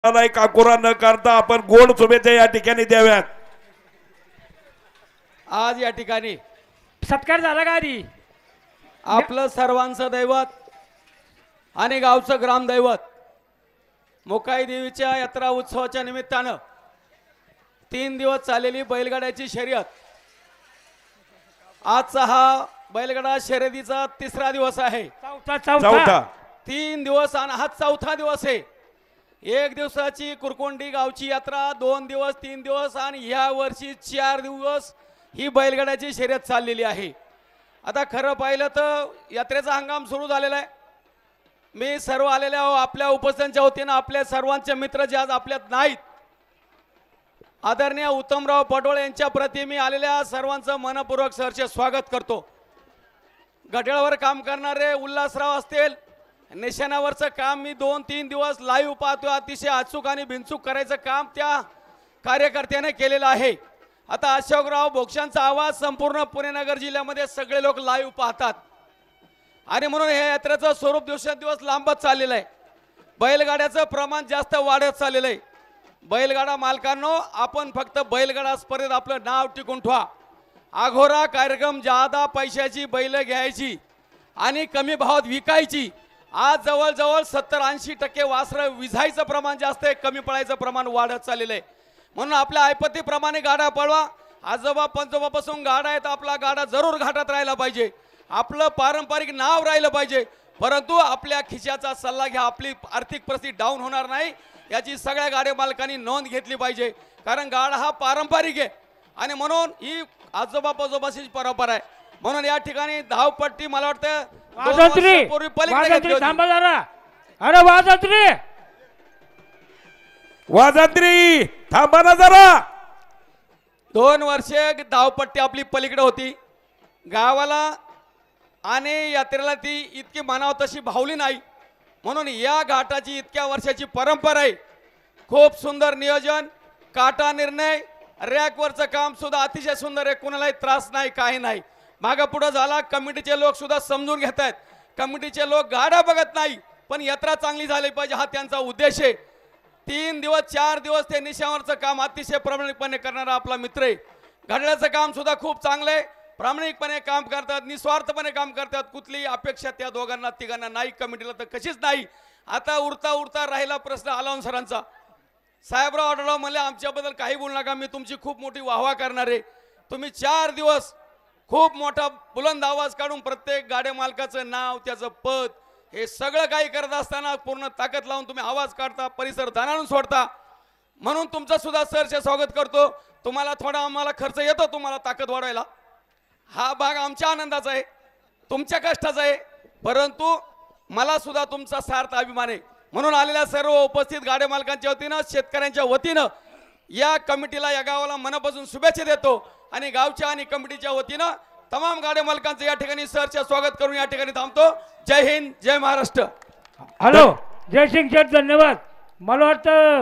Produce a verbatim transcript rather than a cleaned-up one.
काकुरा न करता आपण गोड शुभेच्छा या ठिकाणी द्याव्यात। आज या ठिकाणी सत्कार झाला का आधी? आपलं सर्वांचं दैवत आणि गावचं ग्रामदैवत मोकाई देवीच्या यात्रा उत्सवाच्या निमित्तानं तीन दिवस चाललेली बैलगाड्याची शर्यत, आजचा हा बैलगाडा शर्यतीचा तिसरा दिवस आहे। चौथा चौथा चौथा तीन दिवस आणि हा चौथा दिवस आहे। एक दिवसाची कुरकोंडी गावची यात्रा, दोन दिवस, तीन दिवस आणि या वर्षी चार दिवस ही बैलगाड्याची शर्यत चाललेली आहे। आता खरं पाहिलं तर यात्रेचा हंगाम सुरू झालेला आहे। मी सर्व आलेल्या आपल्या उपस्थितांच्या वतीनं आपल्या सर्वांचे मित्र जे आज आपल्यात नाहीत, आदरणीय उत्तमराव पटोळे यांच्या प्रती मी आलेल्या सर्वांचं मनपूर्वक सहर्ष स्वागत करतो। घड्याळावर काम करणारे उल्हासराव असतील, निशाणावरचं काम मी दोन तीन दिवस लाईव्ह पाहतो, अतिशय अचूक आणि बिनचूक करायचं काम त्या कार्यकर्त्याने केलेलं आहे। आता अशोकराव बोक्षांचा आवाज संपूर्ण पुणे नगर जिल्ह्यामध्ये सगळे लोक लाईव्ह पाहतात आणि म्हणून हे यात्रेचं स्वरूप दिवसेंदिवस लांबत चाललेलं आहे। बैलगाड्याचं प्रमाण जास्त वाढत चाललेलं आहे। बैलगाडा मालकांनो, आपण फक्त बैलगाडा स्पर्धेत आपलं नाव टिकून ठेवा। आघोरा कार्यक्रम, जादा पैशाची बैल घ्यायची आणि कमी भावात विकायची, आज जवळजवळ सत्तर ऐंशी टक्के वासरं विझायचं प्रमाण जास्त आहे, कमी पडायचं प्रमाण वाढत चाललेलं आहे। म्हणून आपल्या ऐपतीप्रमाणे गाडा पळवा। आजोबा पंजोबापासून गाडा आहे तर आपला गाडा जरूर घाटात राहिला पाहिजे, आपलं पारंपरिक नाव राहिलं पाहिजे, परंतु आपल्या खिशाचा सल्ला घ्या। आपली आर्थिक परिस्थिती डाऊन होणार नाही याची सगळ्या गाड्या मालकांनी नोंद घेतली पाहिजे, कारण गाडा हा पारंपरिक आहे आणि म्हणून ही आजोबा पंजोबाची परंपरा आहे। म्हणून या ठिकाणी धावपट्टी मला वाटतं वाजंत्री पूर्वी पलीकडे घेतली वाजंत्री होती। थांबा जरा, अरे वाजंत्री वाजंत्री थांबा ना जरा। दोन वर्षे धावपट्टी आपली पलीकडे होती, गावाला आणि यात्रेला ती इतकी म्हणावं तशी भावली नाही, म्हणून या घाटाची इतक्या वर्षाची परंपरा आहे। खूप सुंदर नियोजन, काटा निर्णय, रॅकवरचं काम सुद्धा अतिशय सुंदर आहे, कुणालाही त्रास नाही, काही नाही। मागं पुढं झाला, कमिटीचे लोक सुद्धा समजून घेत आहेत। कमिटीचे लोक गाड्या बघत नाही, पण यात्रा चांगली झाली पाहिजे हा त्यांचा उद्देश आहे। तीन दिवस चार दिवस ते निशावरचं काम अतिशय प्रामाणिकपणे करणारा आपला मित्र आहे। घड्याळाचं काम सुद्धा खूप चांगलं आहे, प्रामाणिकपणे काम करतात, निस्वार्थपणे काम करतात। कुठलीही अपेक्षा त्या दोघांना तिघांना नाही, कमिटीला तर कशीच नाही। आता उरता उरता राहिला प्रश्न आलावन सरांचा। साहेबराव आढळराव म्हणले आमच्याबद्दल काही बोलू नका, मी तुमची खूप मोठी वाहवा करणार आहे। तुम्ही चार दिवस खूप मोठा बुलंद आवाज काढून प्रत्येक गाड्या मालकाचं नाव, त्याचं पद, हे सगळं काही करत असताना पूर्ण ताकद लावून तुम्ही आवाज काढता, परिसर दाणाळून सोडता, म्हणून तुमचं सुद्धा सहर्ष स्वागत करतो। तुम्हाला थोडा आम्हाला खर्च येतो तुम्हाला ताकद वाढवायला, हा भाग आमच्या आनंदाचा आहे, तुमच्या कष्टाचा आहे, परंतु मला सुद्धा तुमचा सार्थ अभिमान आहे। म्हणून आलेल्या सर्व उपस्थित गाड्या मालकांच्या वतीनं, शेतकऱ्यांच्या वतीनं या कमिटीला, या गावाला मनापासून शुभेच्छा देतो आणि गावच्या आणि कमिटीच्या वतीनं तमाम गाड्या मालकांचं या ठिकाणी सहर्ष स्वागत करून या ठिकाणी थांबतो। जय हिंद, जय महाराष्ट्र। हॅलो जयसिंग शेठ, धन्यवाद। मला वाटतं